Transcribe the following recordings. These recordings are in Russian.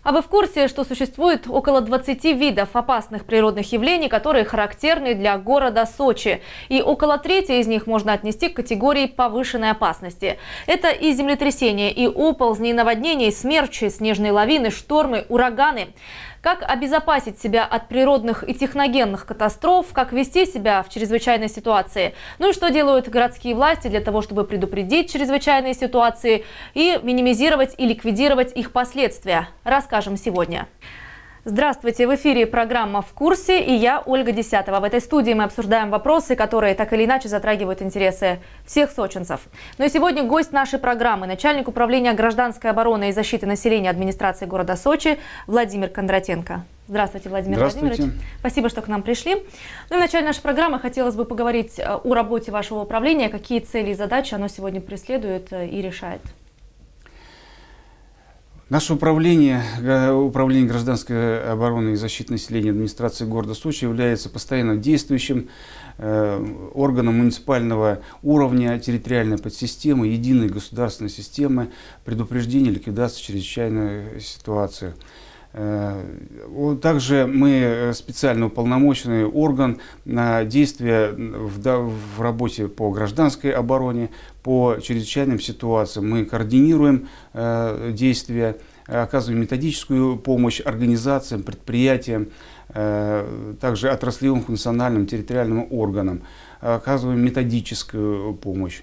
А вы в курсе, что существует около 20 видов опасных природных явлений, которые характерны для города Сочи? И около трети из них можно отнести к категории повышенной опасности. Это и землетрясения, и оползни, и наводнения, и смерчи, снежные лавины, штормы, ураганы. Как обезопасить себя от природных и техногенных катастроф, как вести себя в чрезвычайной ситуации. Ну и что делают городские власти для того, чтобы предупредить чрезвычайные ситуации и минимизировать и ликвидировать их последствия, расскажем сегодня. Здравствуйте! В эфире программа «В курсе» и я, Ольга Десятова. В этой студии мы обсуждаем вопросы, которые так или иначе затрагивают интересы всех сочинцев. Но и сегодня гость нашей программы – начальник управления гражданской обороны и защиты населения администрации города Сочи Владимир Кондратенко. Здравствуйте, Владимир Владимирович. Спасибо, что к нам пришли. Ну и в начале нашей программы хотелось бы поговорить о работе вашего управления, какие цели и задачи оно сегодня преследует и решает. Наше управление гражданской обороны и защиты населения администрации города Сочи является постоянно действующим органом муниципального уровня территориальной подсистемы, единой государственной системы предупреждения и ликвидации чрезвычайных ситуаций. Также мы специально уполномоченный орган на действия в работе по гражданской обороне, по чрезвычайным ситуациям. Мы координируем действия, оказываем методическую помощь организациям, предприятиям, также отраслевым функциональным территориальным органам, оказываем методическую помощь.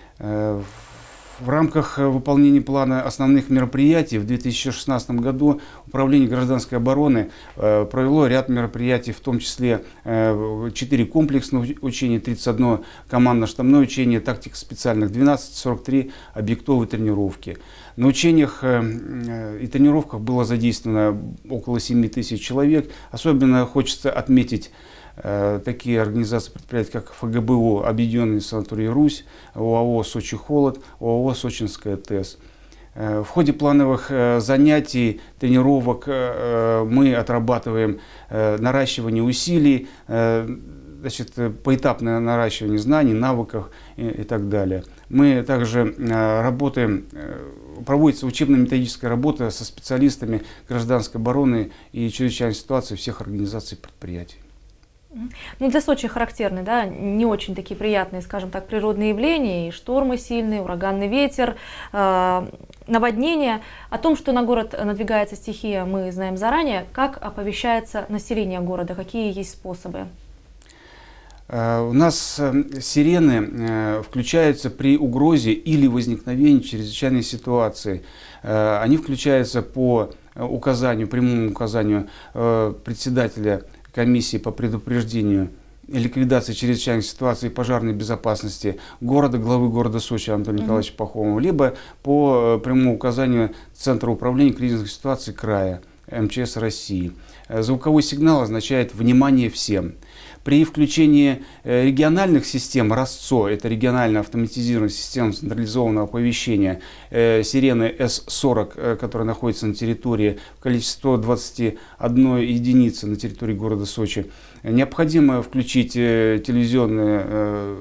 В рамках выполнения плана основных мероприятий в 2016 году Управление гражданской обороны провело ряд мероприятий, в том числе 4 комплексных учения, 31 командно-штабное учение, тактика специальных, 12-43 объектовые тренировки. На учениях и тренировках было задействовано около 7 тысяч человек. Особенно хочется отметить такие организации, предприятия, как ФГБУ «Объединенный санаторий Русь», ОАО «Сочи-Холод», ОАО «Сочинская ТЭС». В ходе плановых занятий, тренировок мы отрабатываем наращивание усилий, поэтапное наращивание знаний, навыков и так далее. Мы также работаем, проводится учебно-методическая работа со специалистами гражданской обороны и чрезвычайной ситуации всех организаций и предприятий. Ну, для Сочи характерны, да, не очень такие приятные, скажем так, природные явления, и штормы сильные, ураганный ветер, наводнения. О том, что на город надвигается стихия, мы знаем заранее. Как оповещается население города, какие есть способы? У нас сирены включаются при угрозе или возникновении чрезвычайной ситуации. Они включаются по указанию, прямому указанию председателя комиссии по предупреждению и ликвидации чрезвычайных ситуаций и пожарной безопасности города, главы города Сочи Анатолия Николаевича Пахомова, либо по прямому указанию Центра управления кризисных ситуаций края МЧС России. Звуковой сигнал означает «внимание всем». При включении региональных систем РАСЦО, это региональная автоматизированная система централизованного оповещения, сирены С-40, которая находится на территории в количестве 121 единицы на территории города Сочи, необходимо включить телевизионные,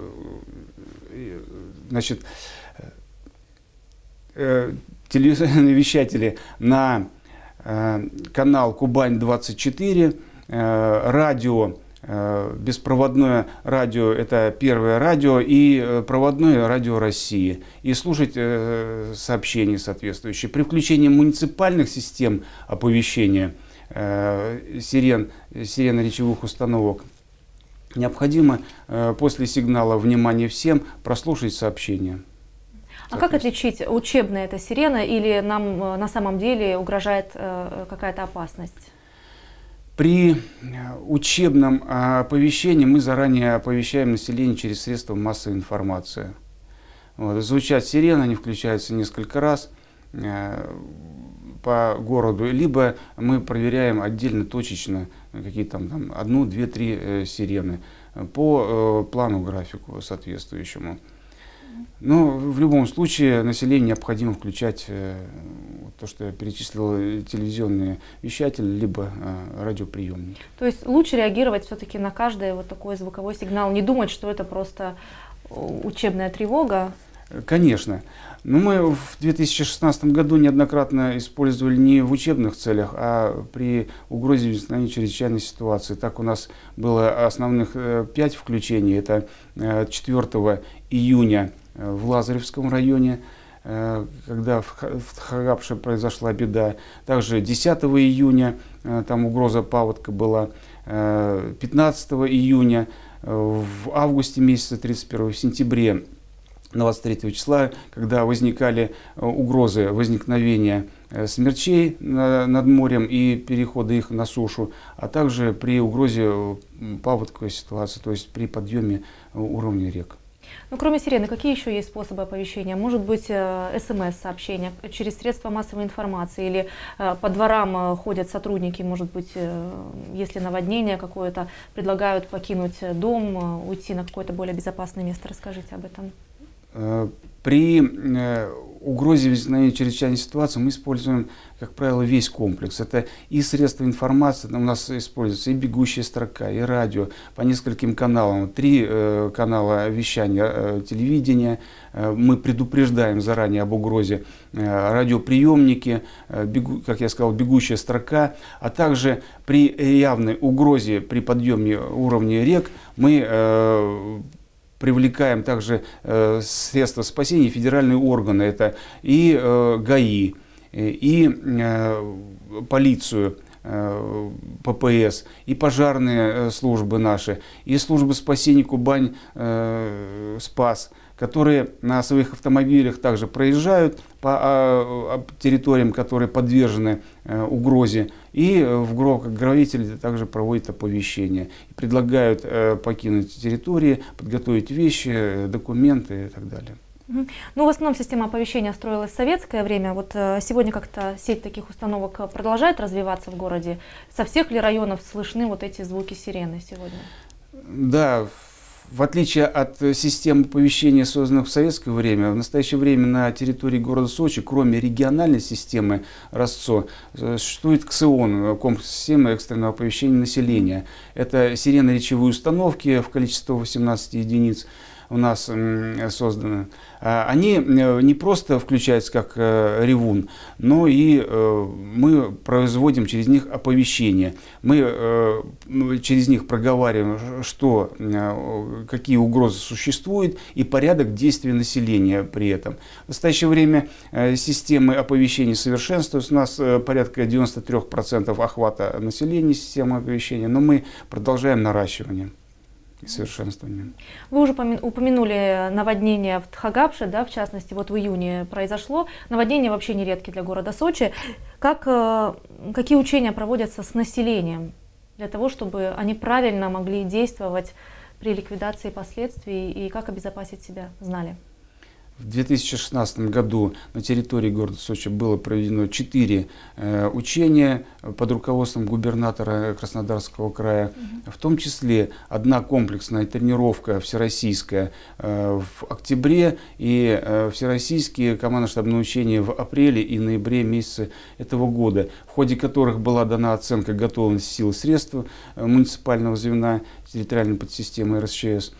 телевизионные вещатели на канал Кубань-24, радио, беспроводное радио — это первое радио, и проводное радио России, и слушать сообщения соответствующие. При включении муниципальных систем оповещения, сирен речевых установок, необходимо после сигнала «внимание всем» прослушать сообщения. А как отличить, учебная это сирена или нам на самом деле угрожает какая-то опасность? При учебном оповещении мы заранее оповещаем население через средства массовой информации. Звучат сирены, они включаются несколько раз по городу, либо мы проверяем отдельно, точечно, какие-то там 1, 2, 3 сирены по плану, графику соответствующему. Но в любом случае населению необходимо включать то, что я перечислил, телевизионные вещатели, либо радиоприемники. То есть лучше реагировать все-таки на каждый вот такой звуковой сигнал, не думать, что это просто учебная тревога? Конечно. Но мы в 2016 году неоднократно использовали не в учебных целях, а при угрозе возникновения чрезвычайной ситуации. Так у нас было основных 5 включений. Это 4 июня в Лазаревском районе, когда в Хагапше произошла беда. Также 10 июня там угроза паводка была. 15 июня, в августе месяце, 31 в сентябре, 23 числа, когда возникали угрозы возникновения смерчей над морем и перехода их на сушу, а также при угрозе паводковой ситуации, то есть при подъеме уровня рек. Ну, кроме сирены, какие еще есть способы оповещения? Может быть, СМС-сообщения через средства массовой информации или по дворам ходят сотрудники, может быть, если наводнение какое-то, предлагают покинуть дом, уйти на какое-то более безопасное место. Расскажите об этом. При угрозе возникновения чрезвычайной ситуации мы используем, как правило, весь комплекс. Это и средства информации, у нас используется и бегущая строка, и радио по нескольким каналам. 3 канала вещания телевидения. Мы предупреждаем заранее об угрозе. Радиоприемники, как я сказал, бегущая строка. А также при явной угрозе, при подъеме уровня рек, мы привлекаем также средства спасения, федеральные органы, это и ГАИ, и полицию, ППС, и пожарные службы наши, и службы спасения Кубань Спас, которые на своих автомобилях также проезжают по территориям, которые подвержены угрозе, и в градоправители также проводят оповещение, предлагают покинуть территории, подготовить вещи, документы и так далее. Ну, в основном система оповещения строилась в советское время. Вот сегодня как-то сеть таких установок продолжает развиваться в городе. Со всех ли районов слышны вот эти звуки сирены сегодня? Да. В отличие от систем оповещения, созданных в советское время, в настоящее время на территории города Сочи, кроме региональной системы РАСЦО, существует КСОН, комплекс системы экстренного оповещения населения. Это сирено-речевые установки в количестве 118 единиц у нас созданы. Они не просто включаются как ревун, но и мы производим через них оповещение. Мы через них проговариваем, какие угрозы существуют и порядок действия населения при этом. В настоящее время системы оповещения совершенствуются. У нас порядка 93% охвата населения системы оповещения, но мы продолжаем наращивание и совершенствование. Вы уже упомянули наводнение в Хагапше, да, в частности, вот в июне произошло. Наводнения вообще нередки для города Сочи. Какие учения проводятся с населением для того, чтобы они правильно могли действовать при ликвидации последствий и как обезопасить себя, знали? В 2016 году на территории города Сочи было проведено 4 учения под руководством губернатора Краснодарского края, в том числе 1 комплексная тренировка всероссийская в октябре и всероссийские командно-штабные учения в апреле и ноябре месяце этого года, в ходе которых была дана оценка готовности сил и средств муниципального звена территориальной подсистемы РСЧС,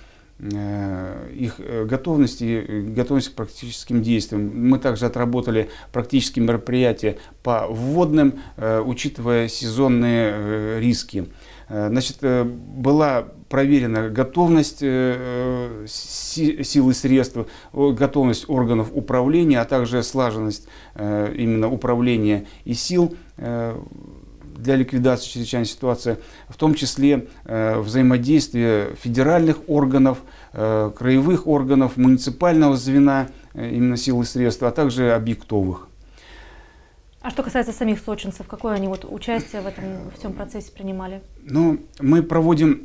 их готовности к практическим действиям. Мы также отработали практические мероприятия по вводным, учитывая сезонные риски. Значит, была проверена готовность сил и средств, готовность органов управления, а также слаженность именно управления и сил для ликвидации чрезвычайной ситуации, в том числе взаимодействие федеральных органов, краевых органов, муниципального звена, именно сил и средств, а также объектовых. А что касается самих сочинцев, какое они участие в этом всем процессе принимали? Ну, мы проводим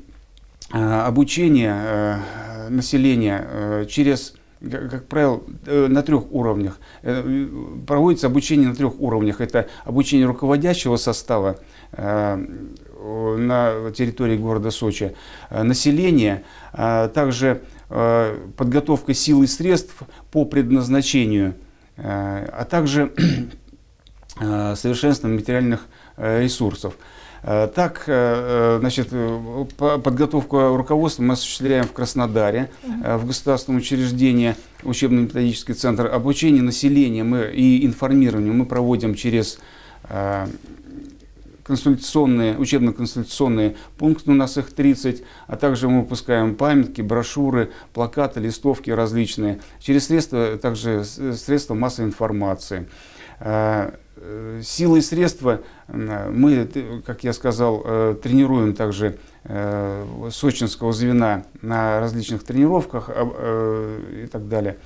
обучение населения через, как правило, на 3 уровнях. Проводится обучение на 3 уровнях. Это обучение руководящего состава на территории города Сочи, населения, также подготовка сил и средств по предназначению, а также совершенствование материальных ресурсов. Так, значит, подготовку руководства мы осуществляем в Краснодаре, в государственном учреждении учебно-методический центр. Обучение населения и информирование мы проводим через учебно-консультационные пункты, у нас их 30, а также мы выпускаем памятки, брошюры, плакаты, листовки различные, через средства массовой информации. Силы и средства мы, как я сказал, тренируем также сочинского звена на различных тренировках и так далее.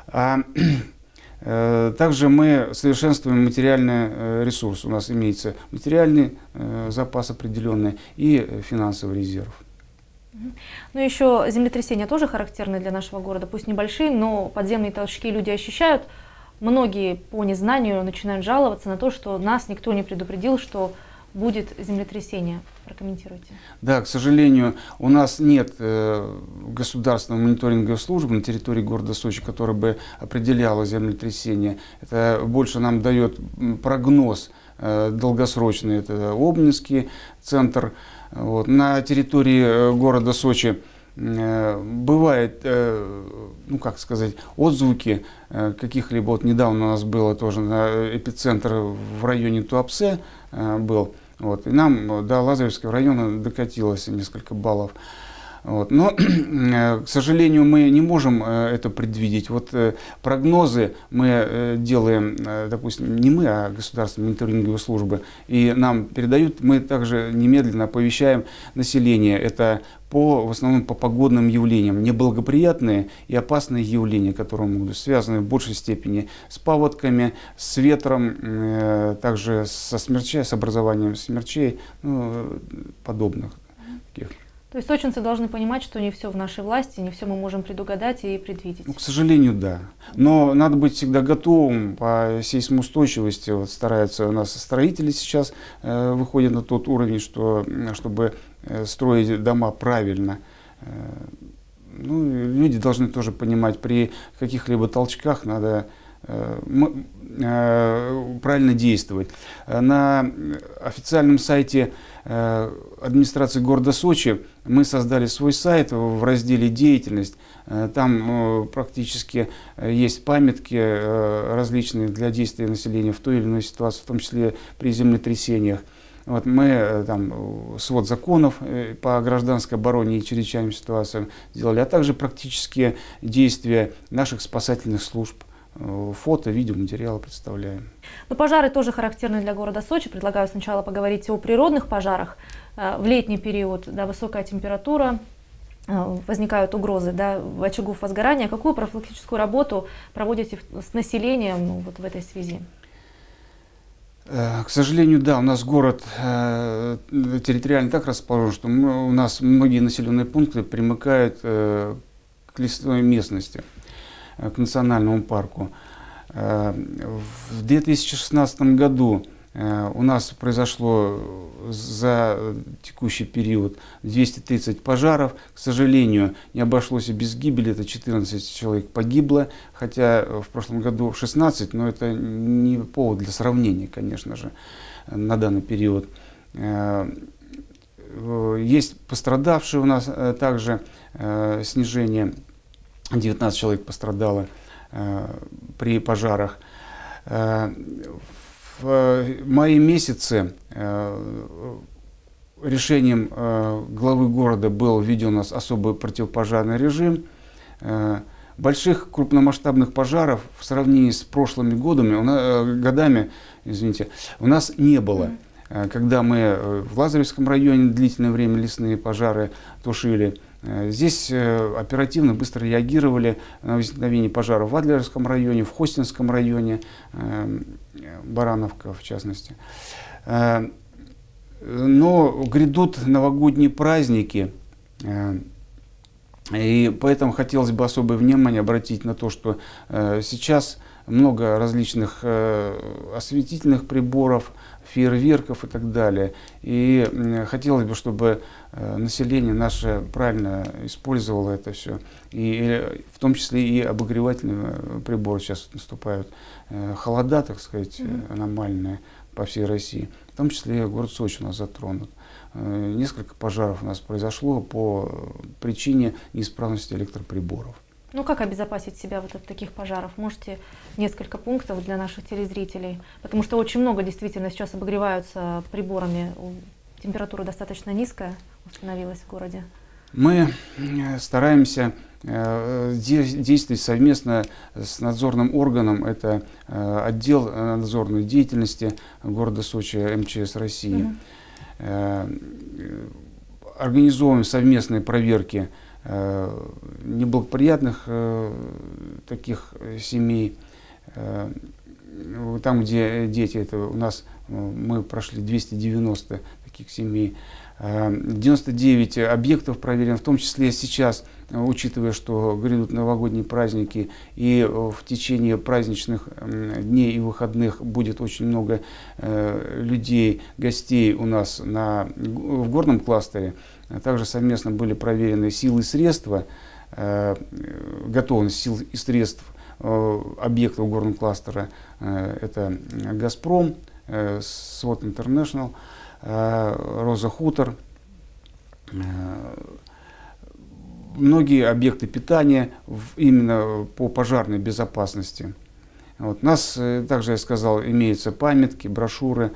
Также мы совершенствуем материальный ресурс. У нас имеется материальный запас определенный и финансовый резерв. Ну, еще землетрясения тоже характерны для нашего города, пусть небольшие, но подземные толчки люди ощущают. Многие по незнанию начинают жаловаться на то, что нас никто не предупредил, что будет землетрясение. Прокомментируйте. Да, к сожалению, у нас нет государственной мониторинговой службы на территории города Сочи, которая бы определяла землетрясение. Это больше нам дает прогноз долгосрочный. Это Обнинский центр. Вот. На территории города Сочи бывает, ну как сказать, отзвуки каких-либо. Вот недавно у нас было тоже эпицентр в районе Туапсе был. Вот. И нам до Лазаревского района докатилось несколько баллов. Вот. Но, к сожалению, мы не можем это предвидеть. Вот прогнозы мы делаем, допустим, не мы, а государственные мониторинговые службы. И нам передают, мы также немедленно оповещаем население. Это в основном по погодным явлениям. Неблагоприятные и опасные явления, которые могут быть связаны в большей степени с паводками, с ветром, также с образованием смерчей, ну, подобных таких. То есть сочинцы должны понимать, что не все в нашей власти, не все мы можем предугадать и предвидеть. Ну, к сожалению, да. Но надо быть всегда готовым по сейсмоустойчивости. Вот стараются у нас строители сейчас выходят на тот уровень, чтобы строить дома правильно. Ну, люди должны тоже понимать, при каких-либо толчках надо правильно действовать. На официальном сайте администрации города Сочи мы создали свой сайт в разделе «Деятельность». Там практически есть памятки различные для действия населения в той или иной ситуации, в том числе при землетрясениях. Вот мы там свод законов по гражданской обороне и чрезвычайным ситуациям сделали, а также практические действия наших спасательных служб. Фото, видеоматериалы представляем. Но пожары тоже характерны для города Сочи. Предлагаю сначала поговорить о природных пожарах. В летний период, да, высокая температура, возникают угрозы, да, очагов возгорания. Какую профилактическую работу проводите с населением, ну, вот в этой связи? К сожалению, да, у нас город территориально так расположен, что у нас многие населенные пункты примыкают к лесной местности, к национальному парку. В 2016 году у нас произошло за текущий период 230 пожаров. К сожалению, не обошлось и без гибели, это 14 человек погибло, хотя в прошлом году 16, но это не повод для сравнения, конечно же, на данный период. Есть пострадавшие у нас также, снижение, 19 человек пострадало при пожарах. В мае месяце решением главы города был введен у нас особый противопожарный режим. Больших крупномасштабных пожаров в сравнении с прошлыми годами, у нас не было. Когда мы в Лазаревском районе длительное время лесные пожары тушили, здесь оперативно, быстро реагировали на возникновение пожаров в Адлерском районе, в Хостинском районе, Барановка в частности. Но грядут новогодние праздники, и поэтому хотелось бы особое внимание обратить на то, что сейчас много различных осветительных приборов, фейерверков и так далее. И хотелось бы, чтобы население наше правильно использовало это все. И в том числе и обогревательные приборы. Сейчас наступают холода, так сказать, аномальные по всей России. В том числе и город Сочи у нас затронут. Несколько пожаров у нас произошло по причине неисправности электроприборов. Ну, как обезопасить себя вот от таких пожаров? Можете несколько пунктов для наших телезрителей? Потому что очень много действительно сейчас обогреваются приборами. Температура достаточно низкая установилась в городе. Мы стараемся действовать совместно с надзорным органом. Это отдел надзорной деятельности города Сочи МЧС России. Организовываем совместные проверки неблагоприятных таких семей. Там, где дети, это у нас мы прошли 290 таких семей. 99 объектов проверено, в том числе сейчас, учитывая, что грядут новогодние праздники, и в течение праздничных дней и выходных будет очень много людей, гостей у нас в горном кластере. Также совместно были проверены силы и средства, готовность сил и средств объектов горного кластера. Это «Газпром», «СВОТ Интернешнл», «Роза Хутор», многие объекты питания именно по пожарной безопасности. Вот. У нас, также я сказал, имеются памятки, брошюры.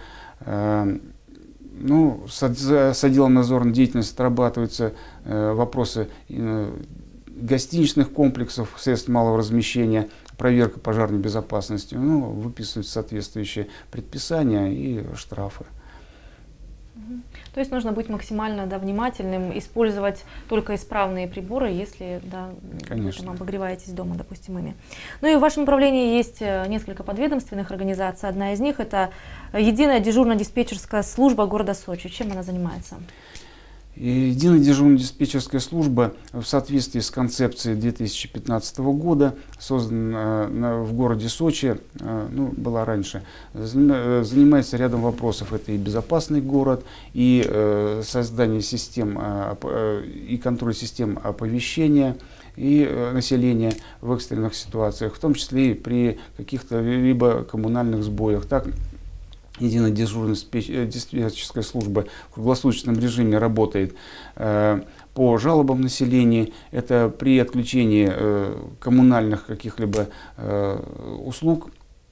Ну, с отделом надзорной деятельности отрабатываются вопросы гостиничных комплексов, средств малого размещения, проверка пожарной безопасности. Ну, выписываются соответствующие предписания и штрафы. То есть нужно быть максимально внимательным, использовать только исправные приборы, если вы обогреваетесь дома, допустим, ими. Ну и в вашем управлении есть несколько подведомственных организаций. Одна из них — это единая дежурно-диспетчерская служба города Сочи. Чем она занимается? Единая дежурно-диспетчерская служба в соответствии с концепцией 2015 года создана в городе Сочи, была раньше, занимается рядом вопросов. Это и безопасный город, и создание систем, и контроль систем оповещения и населения в экстренных ситуациях, в том числе и при каких-то либо коммунальных сбоях. Так, единая дежурно-диспетчерская служба в круглосуточном режиме работает по жалобам населения. Это при отключении коммунальных каких-либо услуг,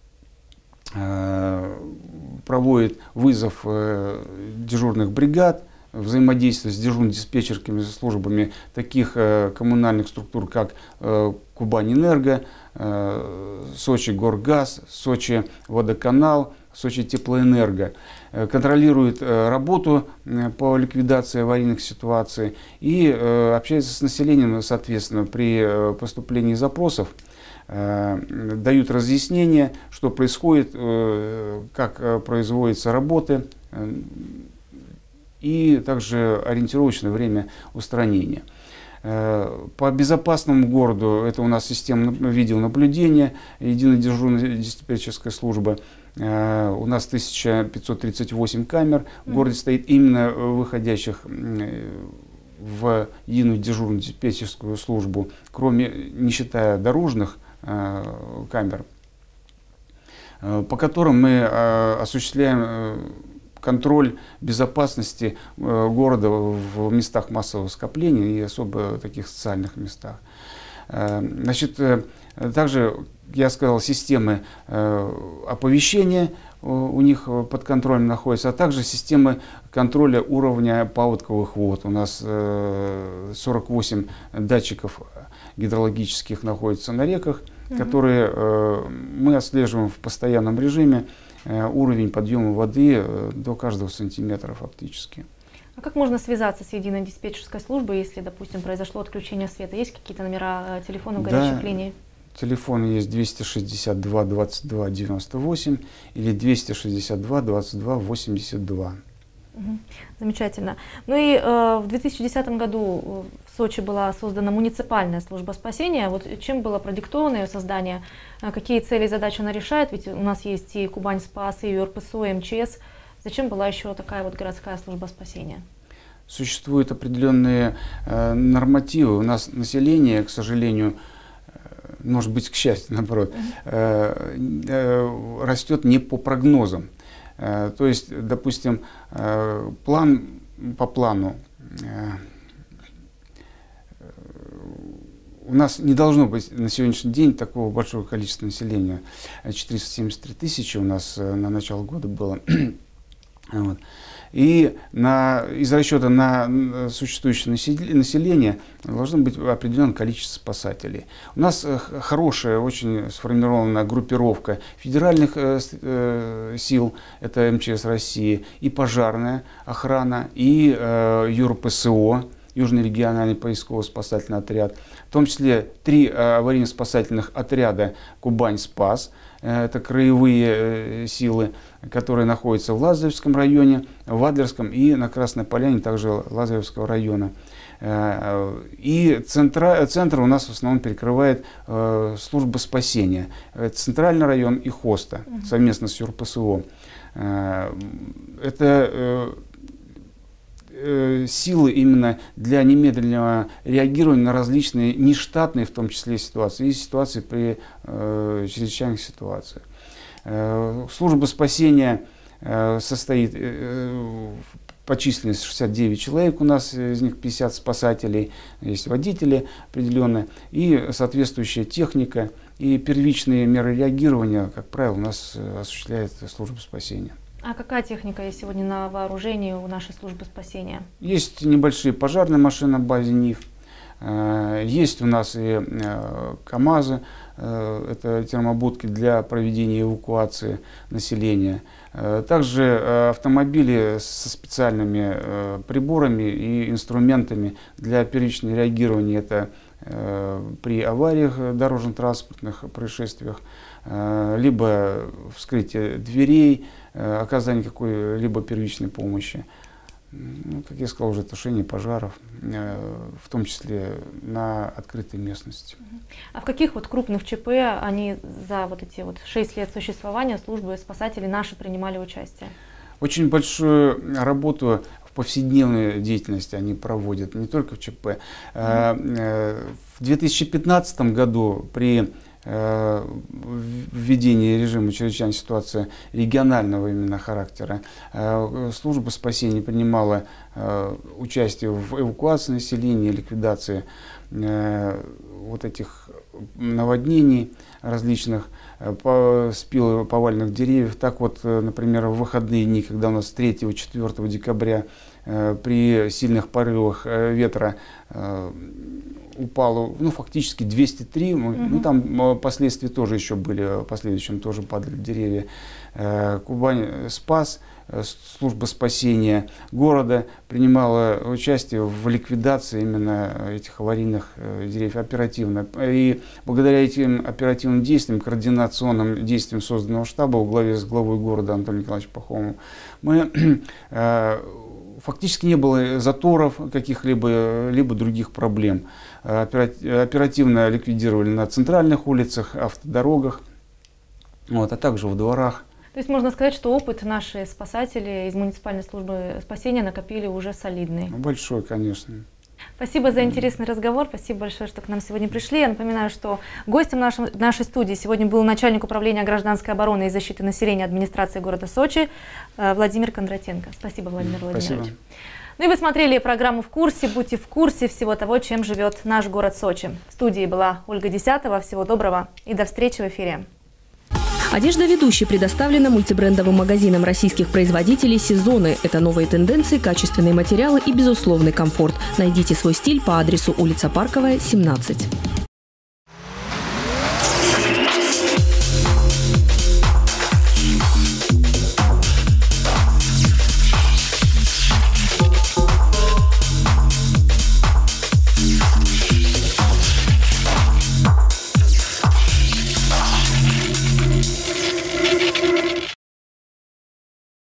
проводит вызов дежурных бригад, взаимодействие с дежурно-диспетчерскими службами таких коммунальных структур, как Кубань-Энерго, Сочи Горгаз, Сочи Водоканал, Сочи Теплоэнерго. Контролирует работу по ликвидации аварийных ситуаций и общается с населением, соответственно, при поступлении запросов, дают разъяснения, что происходит, как производятся работы, и также ориентировочное время устранения. По безопасному городу это у нас система видеонаблюдения, единая дежурная диспетчерская служба. У нас 1538 камер в городе стоит, именно выходящих в единую дежурную диспетчерскую службу, не считая дорожных камер, по которым мы осуществляем контроль безопасности города в местах массового скопления и особо таких социальных местах. Значит, также, я сказал, системы оповещения у них под контролем находятся, а также системы контроля уровня паводковых вод. У нас 48 датчиков гидрологических находятся на реках, которые мы отслеживаем в постоянном режиме. Уровень подъема воды до каждого сантиметра фактически. А как можно связаться с единой диспетчерской службой, если, допустим, произошло отключение света? Есть какие-то номера телефонов, горячих линий? Телефон есть 262 22 98 или 262 22 82. Замечательно. Ну и в 2010 году в Сочи была создана муниципальная служба спасения. Вот чем было продиктовано ее создание? Какие цели и задачи она решает? Ведь у нас есть и Кубань Спас, и ЮРПСО, и МЧС. Зачем была еще такая вот городская служба спасения? Существуют определенные нормативы. У нас население, к сожалению, может быть, к счастью, наоборот, растет не по прогнозам. То есть, допустим, по плану у нас не должно быть на сегодняшний день такого большого количества населения. 473 тысячи у нас на начало года было. Вот. И из расчета на существующее население должно быть определенное количество спасателей. У нас хорошая, очень сформированная группировка федеральных сил, это МЧС России, и пожарная охрана, и ЮРПСО, Южный региональный поисково-спасательный отряд, в том числе 3 аварийно-спасательных отряда «Кубань-Спас», это краевые силы, которые находятся в Лазаревском районе, в Адлерском и на Красной Поляне, также Лазаревского района. И центр у нас в основном перекрывает служба спасения. Центральный район и ХОСТа совместно с ЮРПСО. Это силы именно для немедленного реагирования на различные нештатные, в том числе, ситуации, и ситуации при чрезвычайных ситуациях. Служба спасения состоит по численности 69 человек, у нас из них 50 спасателей, есть водители определенные, и соответствующая техника, и первичные меры реагирования, как правило, у нас осуществляет служба спасения. А какая техника есть сегодня на вооружении у нашей службы спасения? Есть небольшие пожарные машины на базе НИФ, есть у нас и КАМАЗы, это термобудки для проведения эвакуации населения. Также автомобили со специальными приборами и инструментами для первичного реагирования. Это при авариях дорожно-транспортных происшествиях, либо вскрытие дверей, оказание какой-либо первичной помощи. Ну, как я сказал, уже тушение пожаров, в том числе на открытой местности. А в каких вот крупных ЧП они за вот эти 6 лет существования службы спасателей наши принимали участие? Очень большую работу в повседневной деятельности они проводят, не только в ЧП. В 2015 году при введении режима чрезвычайной ситуации регионального именно характера служба спасения принимала участие в эвакуации населения, ликвидации вот этих наводнений различных, спилов поваленных деревьев. Так вот, например, в выходные дни, когда у нас 3-4 декабря при сильных порывах ветра упало, фактически 203, там последствия тоже еще были, в последующем тоже падали деревья. Кубань-Спас, служба спасения города принимала участие в ликвидации именно этих аварийных деревьев оперативно. И благодаря этим оперативным действиям, координационным действиям созданного штаба во главе с главой города Анатолием Николаевичем Пахомовым, фактически не было заторов каких-либо других проблем. Оперативно ликвидировали на центральных улицах, автодорогах, а также в дворах. То есть можно сказать, что опыт наши спасатели из муниципальной службы спасения накопили уже солидный. Большой, конечно. Спасибо за интересный разговор, спасибо большое, что к нам сегодня пришли. Я напоминаю, что гостем нашей студии сегодня был начальник управления гражданской обороны и защиты населения администрации города Сочи Владимир Кондратенко. Спасибо, Владимир Владимирович. Спасибо. Ну и вы смотрели программу «В курсе». Будьте в курсе всего того, чем живет наш город Сочи. В студии была Ольга Десятова. Всего доброго и до встречи в эфире. Одежда ведущей предоставлена мультибрендовым магазином российских производителей «Сезоны». Это новые тенденции, качественные материалы и безусловный комфорт. Найдите свой стиль по адресу улица Парковая, 17.